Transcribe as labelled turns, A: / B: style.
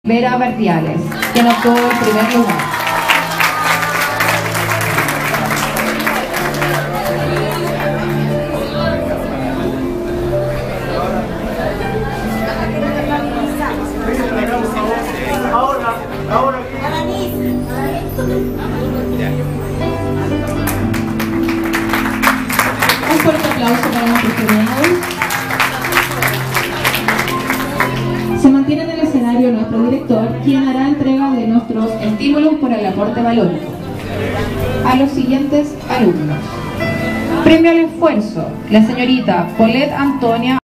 A: Vera Bardiales, quien obtuvo el primer lugar. Un fuerte aplauso para nuestros premiados. Se mantiene en el escenario nuestro director, quien hará entrega de nuestros estímulos por el aporte valórico a los siguientes alumnos. Premio al esfuerzo, la señorita Paulette Antonia